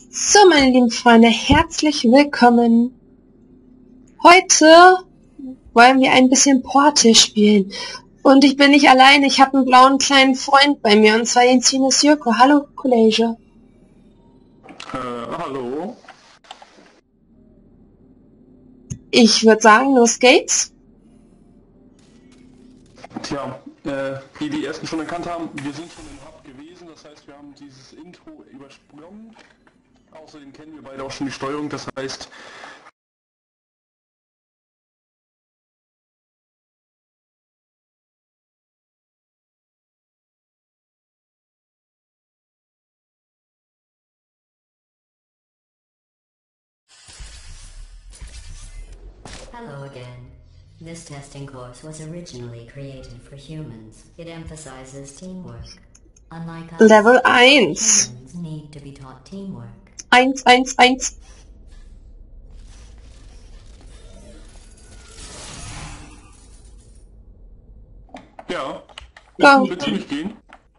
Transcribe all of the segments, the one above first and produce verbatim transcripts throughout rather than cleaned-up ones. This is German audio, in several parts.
So, meine lieben Freunde, herzlich willkommen. Heute wollen wir ein bisschen Portal spielen. Und ich bin nicht alleine, ich habe einen blauen kleinen Freund bei mir, und zwar den Sinus Joko. Hallo, Kollege. Äh, hallo. Ich würde sagen, los geht's. Tja, äh, die die ersten schon erkannt haben, wir sind schon im Hub gewesen, das heißt, wir haben dieses Intro übersprungen. Außerdem kennen wir beide auch schon die Steuerung, das heißt... Hello again. This testing course was originally created for humans. It emphasizes teamwork. Unlike us, Level eins. humans need to be taught teamwork. Eins, eins, eins. Ja, Go. willst du nicht gehen?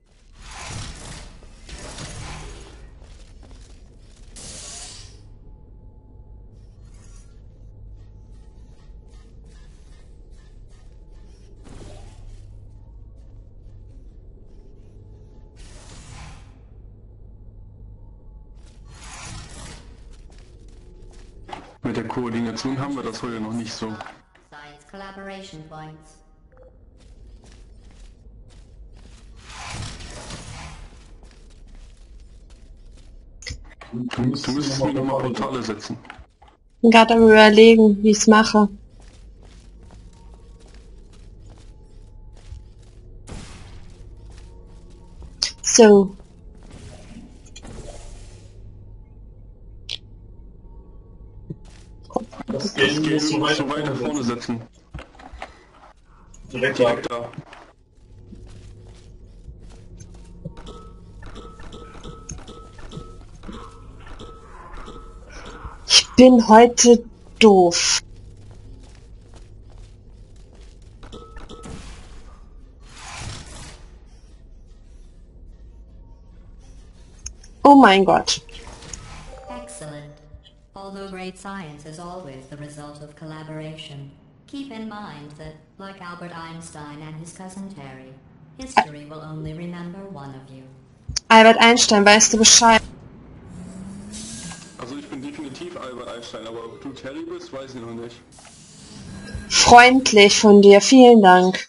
Mit der Koordination haben wir das heute noch nicht so. Science collaboration points. Du, du müsstest mir nochmal Portale setzen. Bin gerade am Überlegen, wie ich's mache. So. Das Das Game Geld musst du musst du weiter weiter vorne setzen. Direkt Direkt da. da. Ich bin heute doof. Oh mein Gott. Excellent. Although great science is always the result of collaboration, keep in mind that, like Albert Einstein and his cousin Terry, history will only remember one of you. Albert Einstein, weißt du Bescheid? Also ich bin definitiv Albert Einstein, aber ob du Terry bist, weiß ich noch nicht. Freundlich von dir, vielen Dank.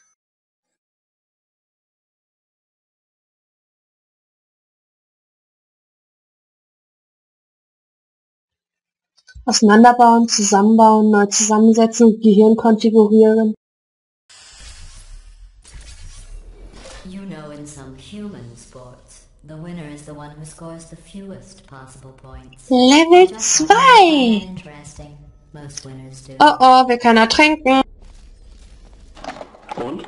Auseinanderbauen, zusammenbauen, neu zusammensetzen, Gehirn konfigurieren. You know, in some human sports, the winner is the one who scores the fewest possible points. Level Just don't find zwei. that interesting. Most winners do. Oh oh, wir können ertrinken. Und?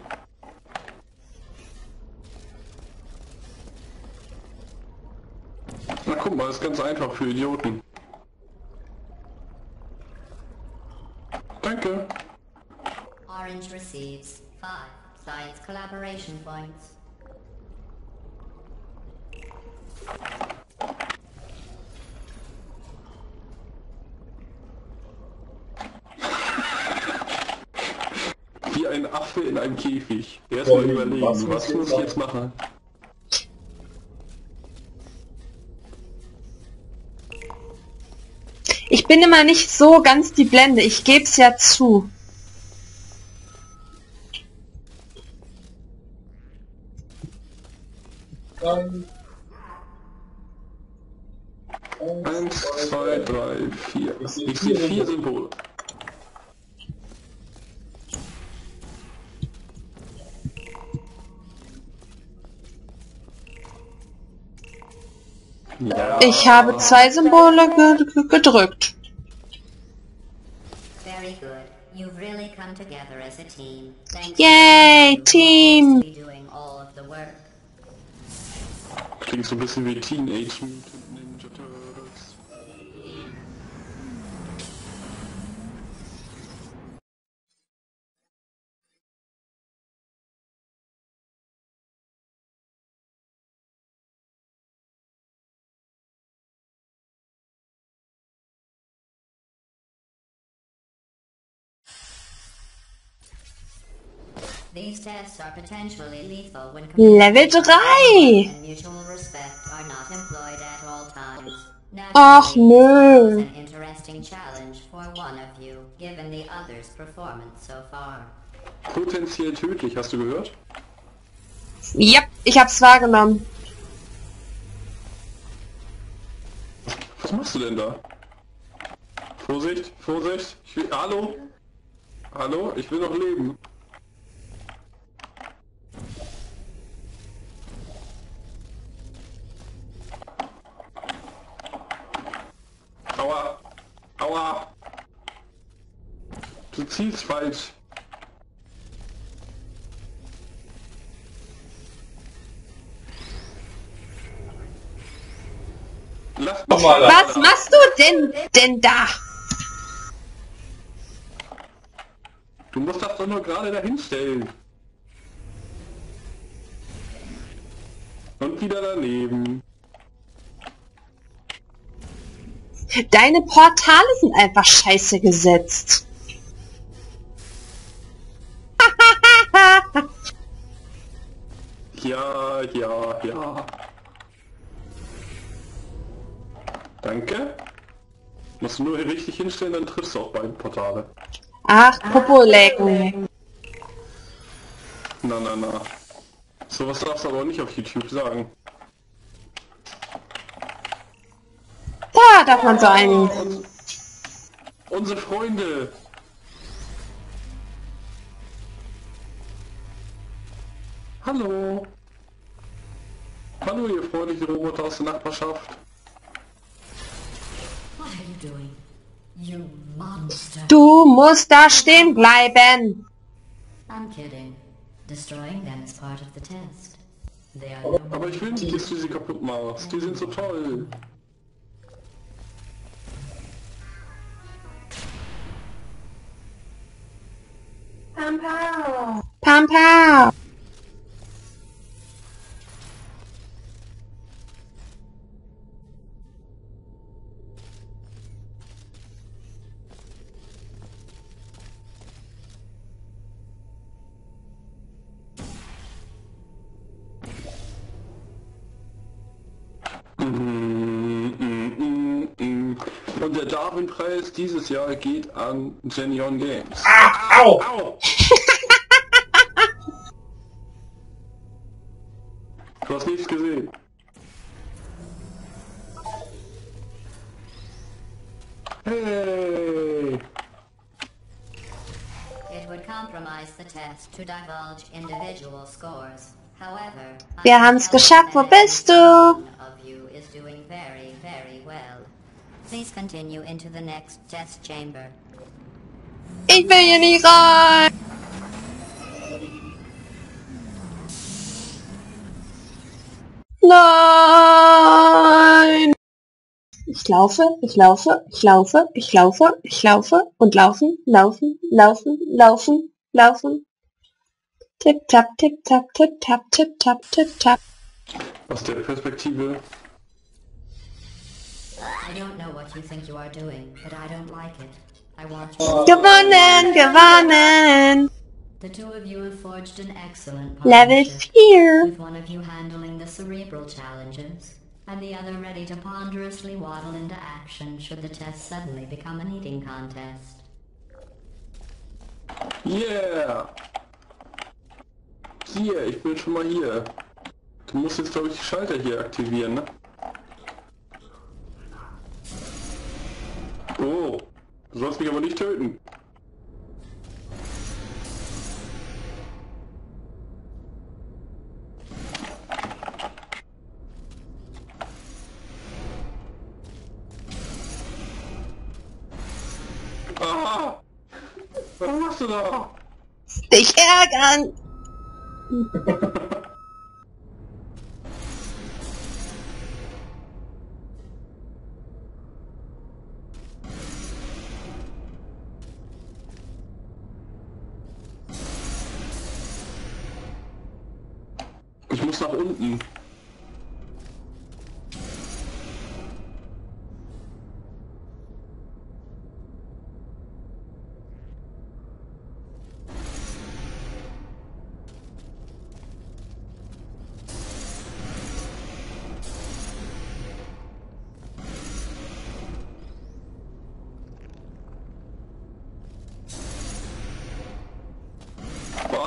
Na guck mal, das ist ganz einfach für Idioten. Danke. Orange receives five science collaboration points. Wie ein Affe in einem Käfig. Erstmal Ja, überlegen, was was muss muss ich ich jetzt machen? Ich bin immer nicht so ganz die Blende, ich geb's ja zu. Dann Eins, zwei, drei, vier. Ich sehe Ich sehe vier vier Symbole. Symbole. Ja. Ich habe zwei Symbole ge ge gedrückt. Very good. You've really come together as a team. Thanks Yay, to those Team. who will be doing all of the work. Klingt so ein bisschen wie Teenage Mutant Ninja Turtles. These tests are potentially lethal when Level drei. and mutual respect are not employed at all times. Ach, Naturally, this nö. poses an interesting challenge for one of you, given the other's performance so far. Potenziell tödlich, hast du gehört? Ja, ich hab's wahrgenommen. Was machst du denn da? Vorsicht, Vorsicht. Ich will, hallo? Hallo? Ich will noch leben. Aua. Aua. Du ziehst falsch. Lass mich mal. Was machst du denn denn da? Du musst das doch nur gerade dahin stellen. Und wieder daneben. Deine Portale sind einfach scheiße gesetzt. Ja, ja, ja. Danke. Musst du nur hier richtig hinstellen, dann triffst du auch beide Portale. Ach, Popo lecken. Na, na, na. Sowas darfst du aber auch nicht auf YouTube sagen. Da darf man so einigen. Und unsere Freunde. Hallo. Hallo, ihr freundlichen Roboter aus der Nachbarschaft. What are you doing? You monster. Du musst da stehen bleiben. I'm kidding. Destroying them is part of the test. They are no Aber ich will nicht, dass du sie kaputt machst. Die sind so toll. Pam Pam. Pam Pam. Und der Darwin-Preis dieses Jahr geht an Genion Games. Ah, au! Au! Du hast nichts gesehen. Hey! It would compromise the test to divulge individual scores. However, Wir haben's geschafft. Wo bist du? One of you is doing very, very well. Please continue into the next test chamber. Ich will hier nicht rein. Nein. Ich laufe, ich laufe, ich laufe, ich laufe, ich laufe und laufen, laufen, laufen, laufen, laufen. Tipp, tapp, tipp, tapp, tipp, tapp, tipp, tapp, tipp, tapp. Aus der Perspektive. I don't know what you think you are doing, but I don't like it. I want you. Gewonnen, gewonnen. The two of you have forged an excellent Level partnership, vier. with one of you handling the cerebral challenges, and the other ready to ponderously waddle into action should the test suddenly become an eating contest. Yeah! Hier, ich bin schon mal hier. Du musst jetzt, glaube ich, die Schalter hier aktivieren, ne? Oh, du sollst mich aber nicht töten. Ah! Was machst du da? Dich ärgern. Ich muss nach unten.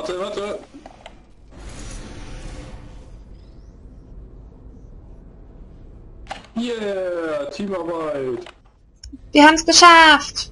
Warte, warte. Yeah, Teamarbeit. Wir haben es geschafft.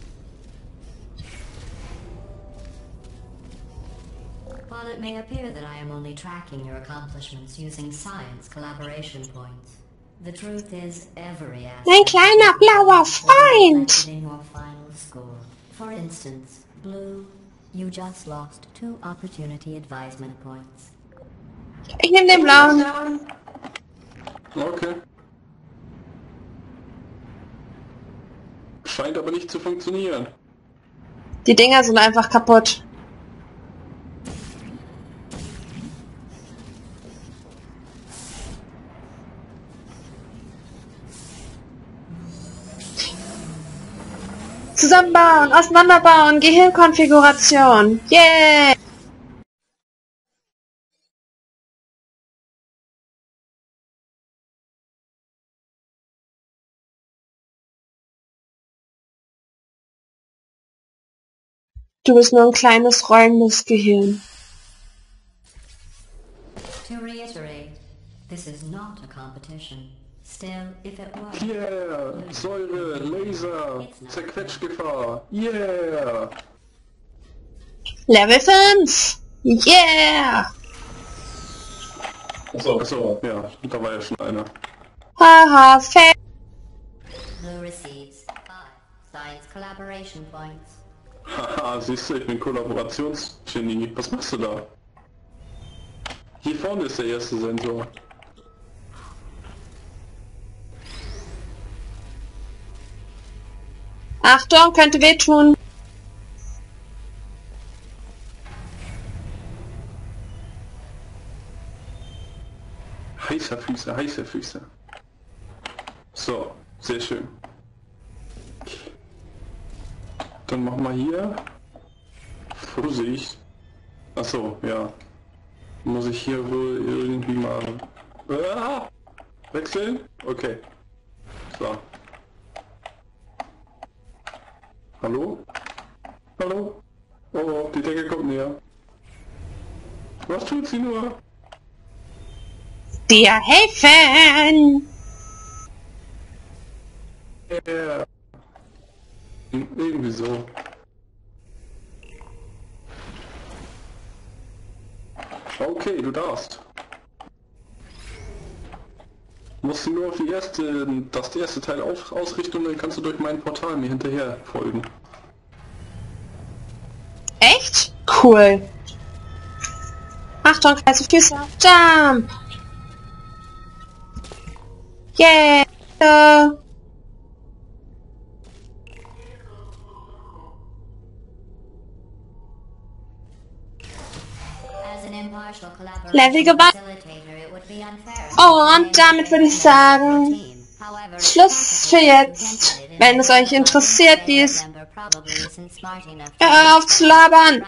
While it may appear that I am only tracking your accomplishments using science collaboration points, the truth is every aspect Mein kleiner blauer Freund. reflected in your final score. For instance, Blue, you just lost two opportunity advisement points. Ich nehme den blauen. Okay. Scheint aber nicht zu funktionieren. Die Dinger sind einfach kaputt. Zusammenbauen, auseinanderbauen, Gehirnkonfiguration. Yeah! Du bist nur ein kleines räumendes Gehirn. To reiterate, this is not a competition. Still, if it were, Yeah, Säure, Laser, Zerquetschgefahr. Yeah. Level fünf! Yeah! Achso, achso, ja, da war ja schon einer. Haha, fail! Blue receives five science collaboration points. Haha, siehst du, ich bin Kollaborationsgenie. Was machst du da? Hier vorne ist der erste Sensor. Achtung, könnte wehtun. Heißer Füße, heiße Füße. So, sehr schön. Dann machen wir hier Vorsicht. Achso, ja. Muss ich hier wohl irgendwie mal... Ah! Wechseln? Okay. So. Hallo? Hallo? Oh, oh, die Decke kommt näher. Was tut sie nur? Dir helfen! Ja. Hm, irgendwie so. Okay, du darfst. Musst du nur auf die erste, das erste Teil auf, ausrichten und dann kannst du durch mein Portal mir hinterher folgen. Echt? Cool. Achtung, heiße Füße. Jump! Yeah! As an impartial collaboration Level gewonnen. facilitator, it would be unfair. Oh, und damit würde ich sagen, Schluss für jetzt. Wenn es euch interessiert, dies, hör auf zu labern.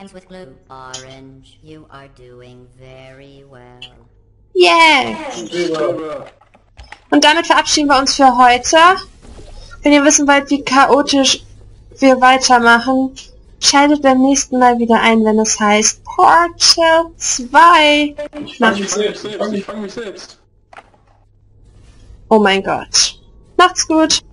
Yeah! Und damit verabschieden wir uns für heute. Wenn ihr wissen wollt, wie chaotisch wir weitermachen, schaltet beim nächsten Mal wieder ein, wenn es heißt Portal zwei. Ich fang mich selbst, ich fang mich selbst. Oh mein Gott. Macht's gut.